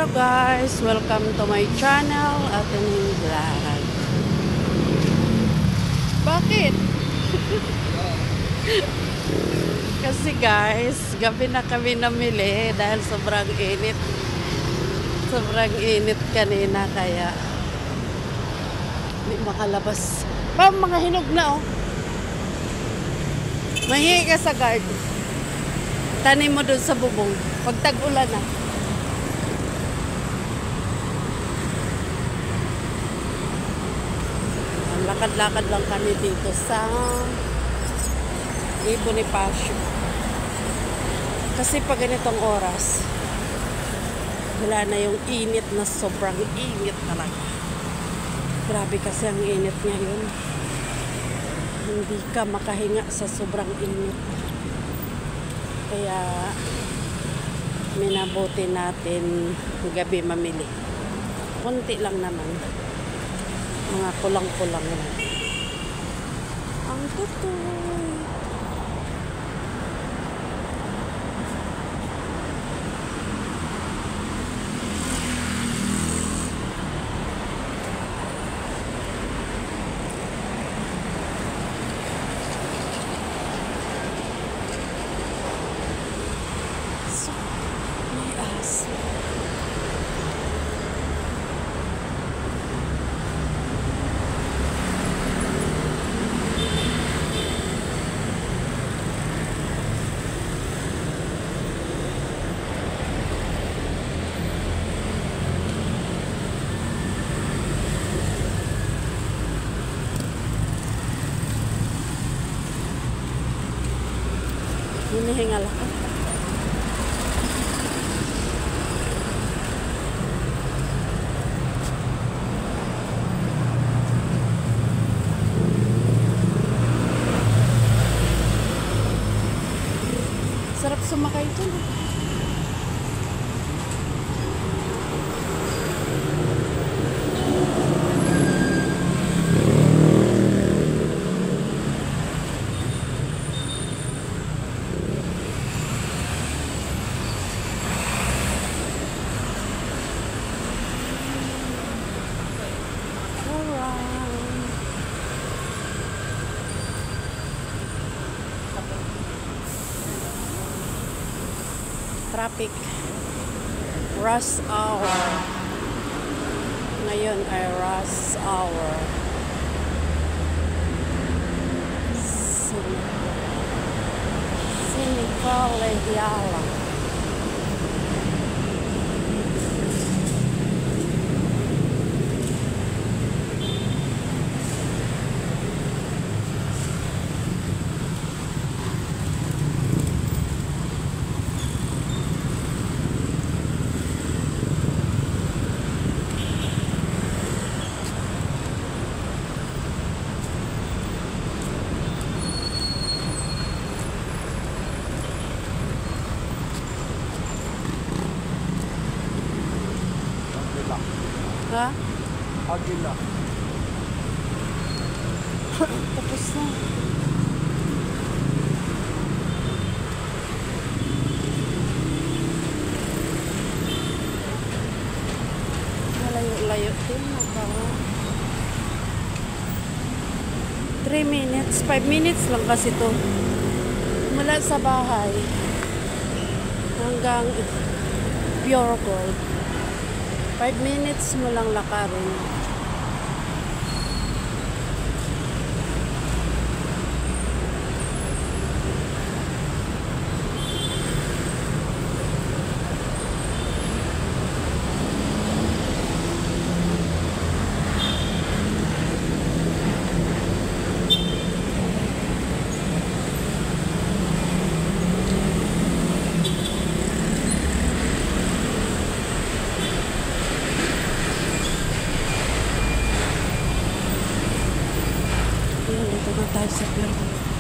Hello guys, welcome to my channel at inyong vlog. Bakit? Kasi guys, gabi na kami namili dahil sobrang init. Sobrang init kanina kaya hindi makalabas. Mga hinog na oh. Mahihi ka sa garden. Tanim mo doon sa bubong. Pag tag-ulan na. Lakad-lakad lang kami dito sa Bonifacio. Kasi pag ganitong oras, wala na yung init na sobrang init talaga. Grabe kasi ang init ngayon. Hindi ka makahinga sa sobrang init. Kaya minabuti natin gabi mamili. Kunti lang naman. Mga kulang-kulang lang. Ang tutoy. May aso. Hinihingal ako. Sarap sumakay dyan. Traffic rush hour. Ngayon ay rush hour. Sinicolegiala. Ha? Agila. Tapos na. Malayo-layo din. 3 minutes, 5 minutes lang kasi to. Mula sa bahay hanggang Pure Gold. 5 minutes mo lang lakarin. Dito na tayo sa Pure Gold.